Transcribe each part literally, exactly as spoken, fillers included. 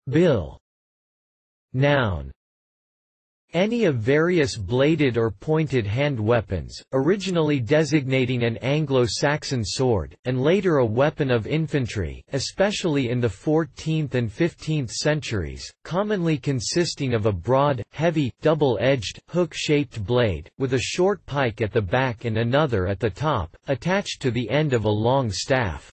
Bill. Noun. Any of various bladed or pointed hand weapons, originally designating an Anglo-Saxon sword, and later a weapon of infantry, especially in the fourteenth and fifteenth centuries, commonly consisting of a broad, heavy, double-edged, hook-shaped blade, with a short pike at the back and another at the top, attached to the end of a long staff.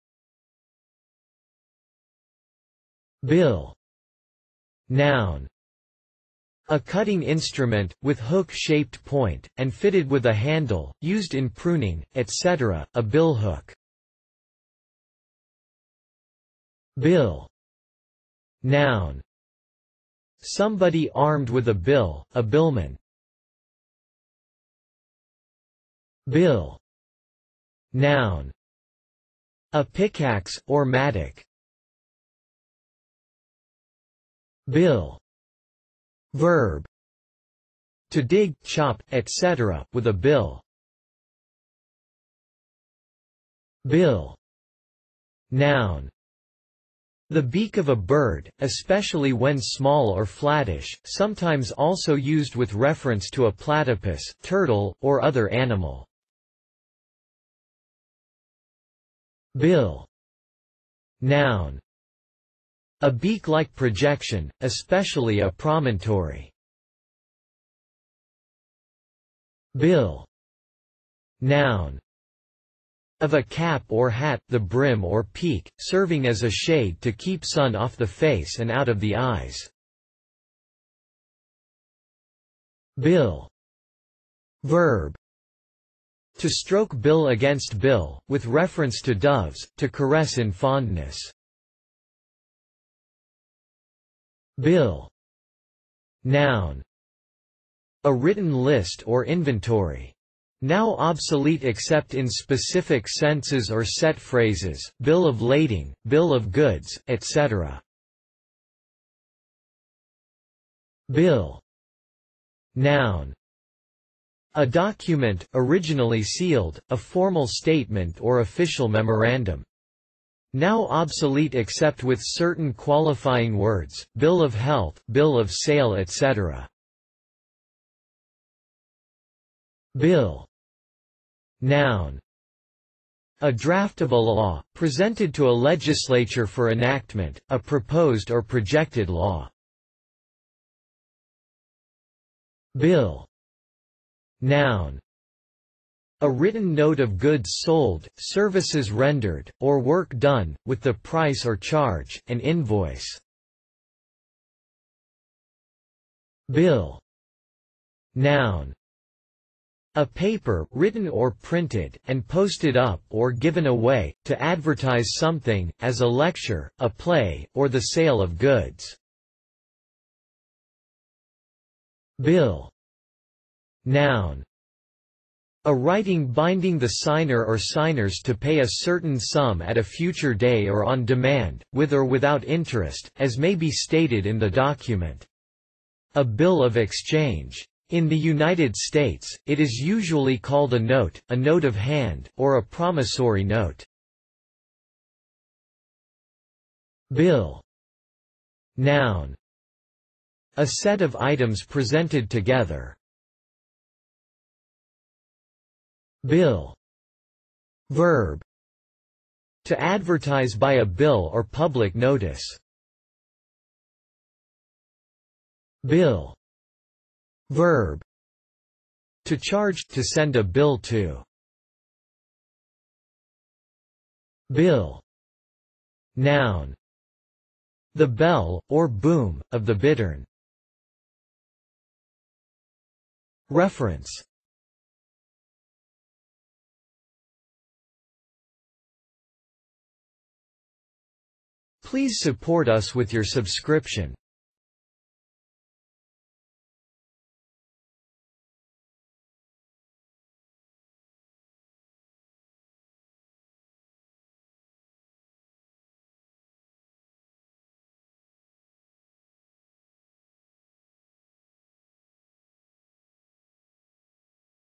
Bill. Noun. A cutting instrument, with hook-shaped point, and fitted with a handle, used in pruning, et cetera, a billhook. Bill. Noun. Somebody armed with a bill, a billman. Bill. Noun. A pickaxe, or mattock. Bill. Verb. To dig, chop, et cetera, with a bill. Bill. Noun. The beak of a bird, especially when small or flattish, sometimes also used with reference to a platypus, turtle, or other animal. Bill. Noun. A beak-like projection, especially a promontory. Bill. Noun. Of a cap or hat, the brim or peak, serving as a shade to keep sun off the face and out of the eyes. Bill. Verb. To stroke bill against bill, with reference to doves, to caress in fondness. Bill. Noun. A written list or inventory. Now obsolete except in specific senses or set phrases, bill of lading, bill of goods, et cetera. Bill. Noun. A document, originally sealed, a formal statement or official memorandum. Now obsolete except with certain qualifying words, bill of health, bill of sale, et cetera. Bill. Noun. A draft of a law, presented to a legislature for enactment, a proposed or projected law. Bill. Noun. A written note of goods sold, services rendered, or work done, with the price or charge, an invoice. Bill. Noun. A paper, written or printed, and posted up or given away, to advertise something, as a lecture, a play, or the sale of goods. Bill. Noun. A writing binding the signer or signers to pay a certain sum at a future day or on demand, with or without interest, as may be stated in the document. A bill of exchange. In the United States, it is usually called a note, a note of hand, or a promissory note. Bill. Noun. A set of items presented together. Bill. Verb. To advertise by a bill or public notice. Bill. Verb. To charge, to send a bill to. Bill. Noun. The bell, or boom, of the bittern. Reference. Please support us with your subscription.